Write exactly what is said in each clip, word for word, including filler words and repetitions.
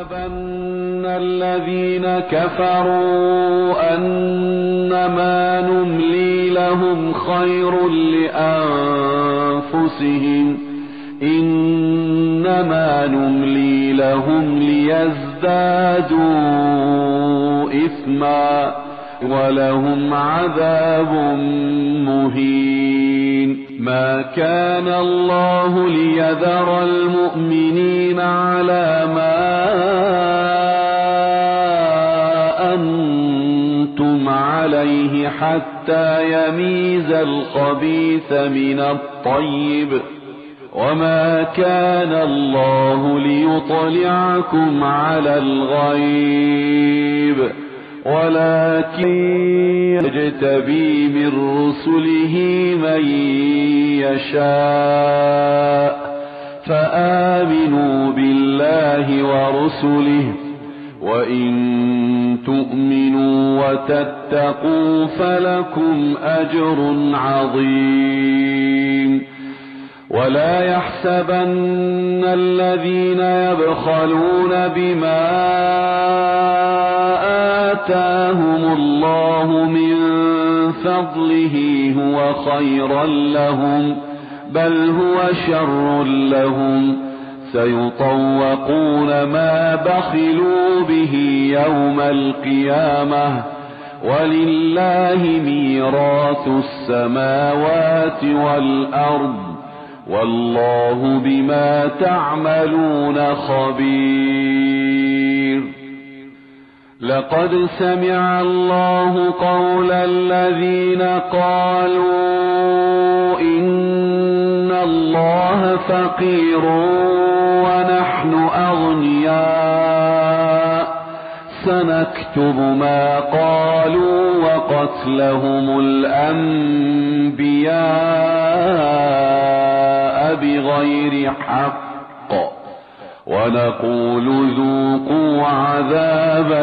يحسبن الذين كفروا أنما نملي لهم خير لأنفسهم إنما نملي لهم ليزدادوا إثما ولهم عذاب مهين. ما كان الله ليذر المؤمنين على ما أنتم عليه حتى يميز الخبيث من الطيب وما كان الله ليطلعكم على الغيب ولكن يجتبي من رسله من يشاء فآمنوا بالله ورسله وإن تؤمنوا وتتقوا فلكم أجر عظيم. ولا يحسبن الذين يبخلون بما آتاهم الله من فضله هو خيرا لهم بل هو شر لهم سيطوقون ما بخلوا به يوم القيامة ولله ميراث السماوات والأرض والله بما تعملون خبير. لقد سمع الله قول الذين قالوا إن الله فقير ونحن أغنياء سنكتب ما قالوا وقتلهم الأنبياء بغير حق ونقول ذوقوا عذاب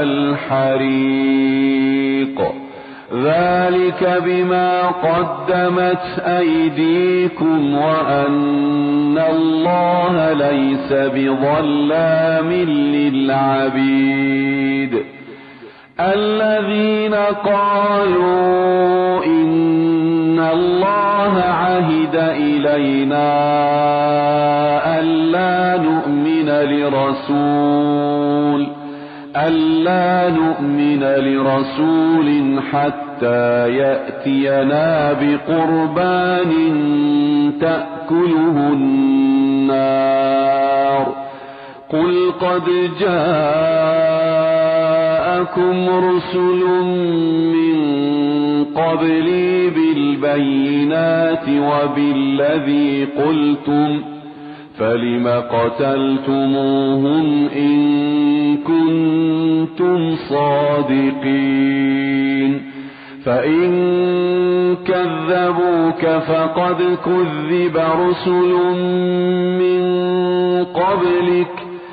الحريق ذلك بما قدمت أيديكم وأن الله ليس بظلام للعبيد. الذين قالوا إن الله عهد إلينا ألا نؤمن لرسول ألا نؤمن لرسول حتى يأتينا بقربان تأكله النار قل قد جاءكم رسل من قبلي بالبينات وبالذي قلتم فلم قتلتموهم إن كنتم صادقين فإن كذبوك فقد كذب رسل من قبلك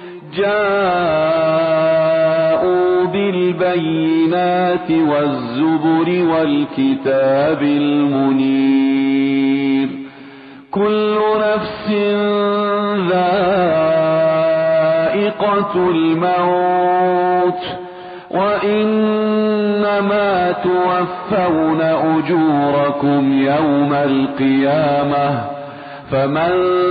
جاءوا بالبينات والزبر والكتاب المنير كل نفس ذائقة الموت وإنما توفون أجوركم يوم القيامة فمن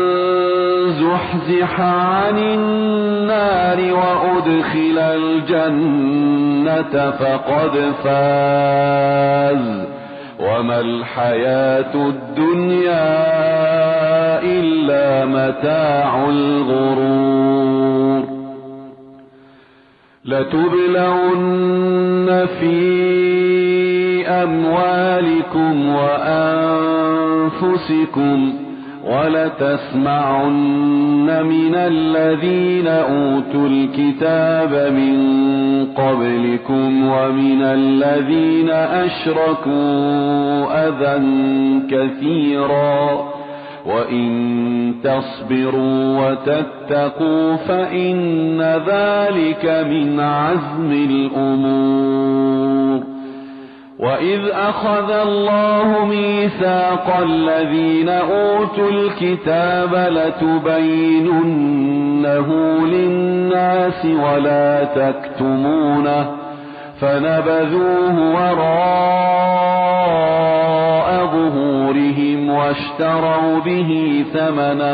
زحزح عن النار وأدخل الجنة فقد فاز وما الحياة الدنيا إلا متاع الغرور. لتبلون في أموالكم وأنفسكم ولتسمعن من الذين أوتوا الكتاب من قبلكم ومن الذين أشركوا أذى كثيرا وإن تصبروا وتتقوا فإن ذلك من عزم الأمور. وإذ أخذ الله ميثاق الذين أوتوا الكتاب لتبيننه للناس ولا تكتمونه فنبذوه وراء ظهورهم واشتروا به ثمنا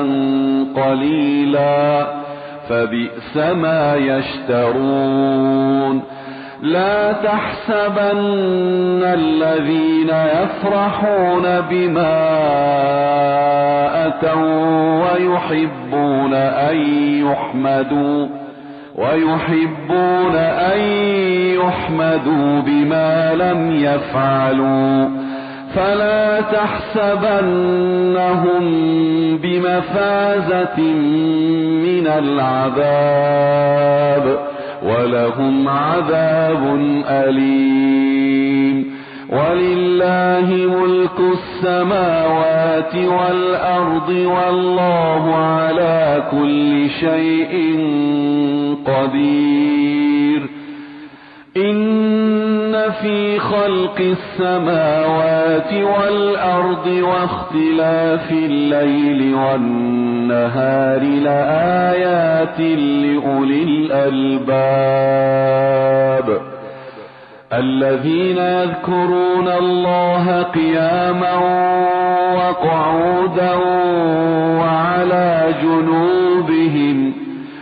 قليلا فبئس ما يشترون. لا تحسبن الذين يفرحون بما أتوا ويحبون أن يحمدوا ويحبون أن يحمدوا بما لم يفعلوا فلا تحسبنهم بمفازة من العذاب ولهم عذاب أليم. ولله ملك السماوات والأرض والله على كل شيء قدير. إن في خلق السماوات والأرض واختلاف الليل والنهار لآيات لأولي الألباب الذين يذكرون الله قياما وقعودا وعلى جنوبهم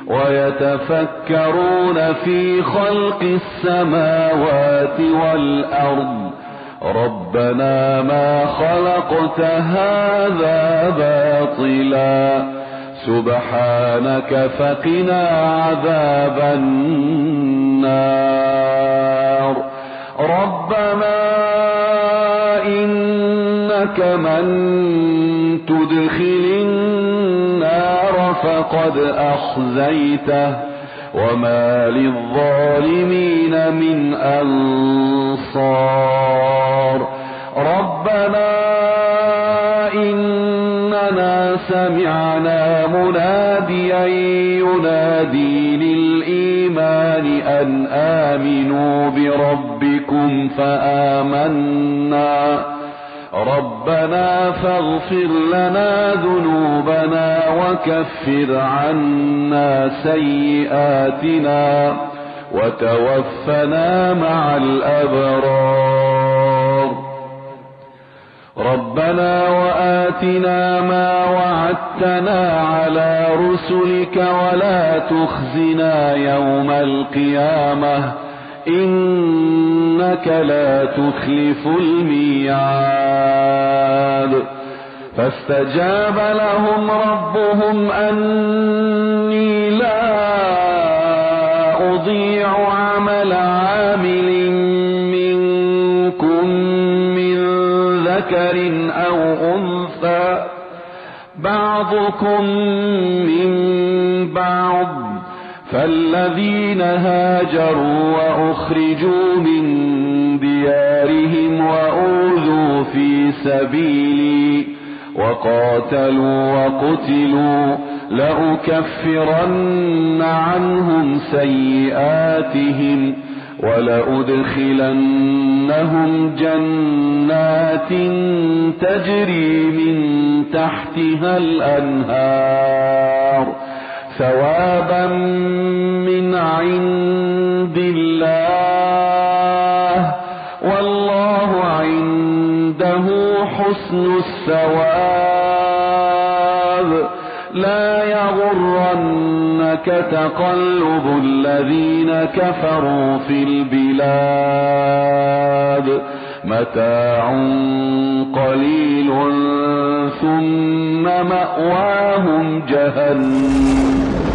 ويتفكرون في خلق السماوات والأرض ربنا ما خلقت هذا باطلا سبحانك فقنا عذاب النار. ربنا إنك من تدخل النار فقد أخزيته وما للظالمين من أنصار. ربنا إننا سمعنا مناديا ينادي للإيمان أن آمنوا بربكم فآمنا ربنا فاغفر لنا ذنوبنا وكفر عنا سيئاتنا وتوفنا مع الأبرار. ربنا وآتنا ما وعدتنا على رسلك ولا تخزنا يوم القيامة إنك لا تخلف الميعاد. فاستجاب لهم ربهم أني لا أضيع عمل عامل منكم من ذكر أو أنثى بعضكم من بعض فالذين هاجروا وأخرجوا من ديارهم وأوذوا في سبيلي وقاتلوا وقتلوا لأكفرن عنهم سيئاتهم ولأدخلنهم جنات تجري من تحتها الأنهار ثوابا من عند الله والله عنده حسن الثواب. لا يغرنك تقلب الذين كفروا في البلاد متاع قليل ثم مأواهم جهنم